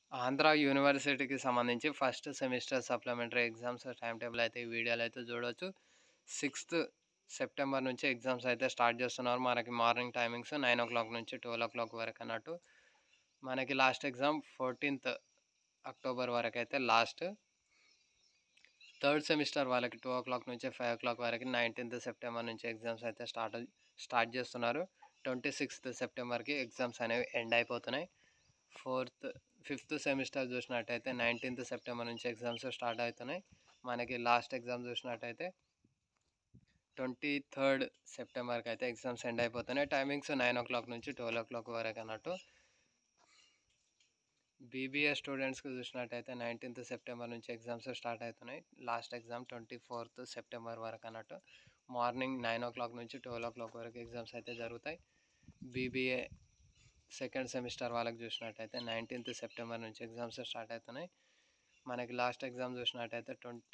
ఆంధ్ర యూనివర్సిటీకి సంబంధించి first semester supplementary exams time table అయితే ఈ వీడియోలో అయితే చూడవచ్చు. 6th సెప్టెంబర్ నుంచి ఎగ్జామ్స్ అయితే స్టార్ట్ చేస్తున్నారు. మనకి మార్నింగ్ టైమింగ్స్ 9 నుంచి 12 వరకు అన్నట్టు. మనకి లాస్ట్ ఎగ్జామ్ 14th అక్టోబర్ వరకు అయితే లాస్ట్. థర్డ్ సెమిస్టర్ వాళ్ళకి 2 నుంచి 5 వరకు 19th సెప్టెంబర్ నుంచి ఎగ్జామ్స్ అయితే స్టార్ట్ చేస్తున్నారు. 26th సెప్టెంబర్కి ఎగ్జామ్స్ అనేవి ఎండ్ అయిపోతున్నాయి. ఫిఫ్త్ సెమిస్టర్ చూసినట్టయితే 19th సెప్టెంబర్ నుంచి ఎగ్జామ్స్ స్టార్ట్ అవుతున్నాయి. మనకి లాస్ట్ ఎగ్జామ్ చూసినట్టయితే 23rd సెప్టెంబర్కి అయితే ఎగ్జామ్స్ ఎండ్ అయిపోతున్నాయి. టైమింగ్స్ 9 నుంచి 12 వరకు అన్నట్టు. బీబీఏ స్టూడెంట్స్కి చూసినట్టయితే 19th సెప్టెంబర్ నుంచి ఎగ్జామ్స్ స్టార్ట్ అవుతున్నాయి. లాస్ట్ ఎగ్జామ్ 24th సెప్టెంబర్ వరకు అన్నట్టు. మార్నింగ్ 9 నుంచి 12 వరకు ఎగ్జామ్స్ అయితే జరుగుతాయి. బీబీఏ సెకండ్ సెమిస్టర్ వాళ్ళకి చూసినట్టయితే 19th సెప్టెంబర్ నుంచి ఎగ్జామ్స్ స్టార్ట్ అవుతున్నాయి. మనకి లాస్ట్ ఎగ్జామ్ చూసినట్టయితే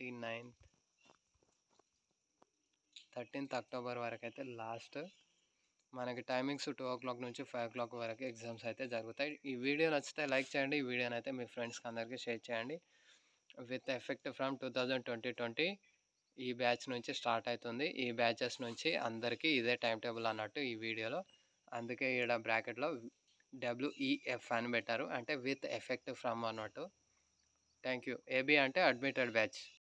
13th అక్టోబర్ వరకు అయితే లాస్ట్. మనకి టైమింగ్స్ 2 నుంచి 5 వరకు ఎగ్జామ్స్ అయితే జరుగుతాయి. ఈ వీడియో నచ్చితే లైక్ చేయండి. ఈ వీడియోని అయితే మీ ఫ్రెండ్స్కి అందరికీ షేర్ చేయండి. విత్ ఎఫెక్ట్ ఫ్రమ్ 2020 ఈ బ్యాచ్ నుంచి స్టార్ట్ అవుతుంది. ఈ బ్యాచెస్ నుంచి అందరికీ ఇదే టైం టేబుల్ అన్నట్టు ఈ వీడియోలో. అందుకే ఇక్కడ బ్రాకెట్లో WEF అని పెట్టారు, అంటే విత్ ఎఫెక్ట్ ఫ్రమ్ అన్నట్టు. Thank you. ఏబీ అంటే అడ్మిటెడ్ బ్యాచ్.